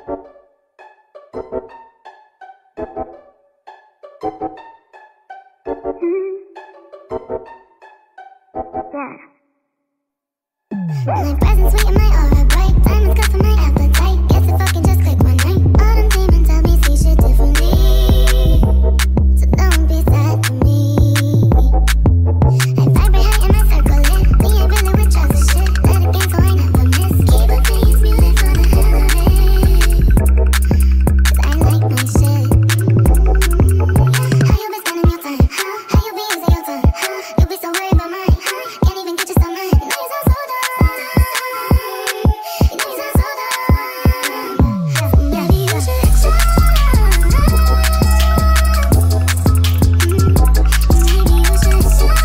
My presence sweet and my aura bright. Diamonds cut for my appetite. Guess if I can just click one night. All them demons tell me see shit differently. So don't be sad for me. I vibrate high in my circle lit. We ain't really with trust shit. Let it game so I never miss. Keep it peace, music for the hell of it. 'Cause I like my shit. How you been spending your time? How you be using your time? You be so worried about mine. Can't even get yourself mine. You know you sound so dumb. You know you sound so dumb. Maybe you should shut up. Maybe you should shut up.